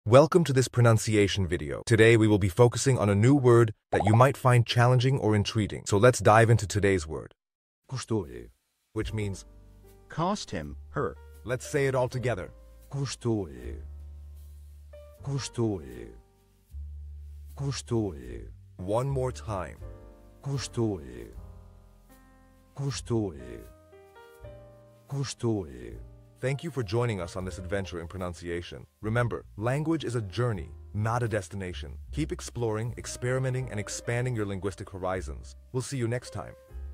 Welcome to this pronunciation video. Today we will be focusing on a new word that you might find challenging or intriguing. So let's dive into today's word, Custou-lhe. which means, Cost him, her. let's say it all together. Custou-lhe. Custou-lhe. Custou-lhe. One more time. Custou-lhe. Custou-lhe. Custou-lhe. Thank you for joining us on this adventure in pronunciation. Remember, language is a journey, not a destination. Keep exploring, experimenting, and expanding your linguistic horizons. We'll see you next time.